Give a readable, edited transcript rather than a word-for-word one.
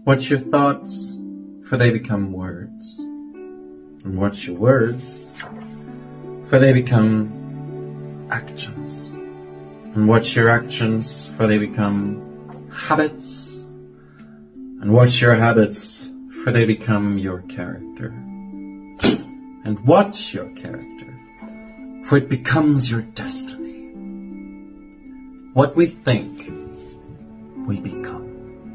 Watch your thoughts, for they become words. And watch your words, for they become actions. And watch your actions, for they become habits. And watch your habits, for they become your character. And watch your character, for it becomes your destiny. What we think, we become.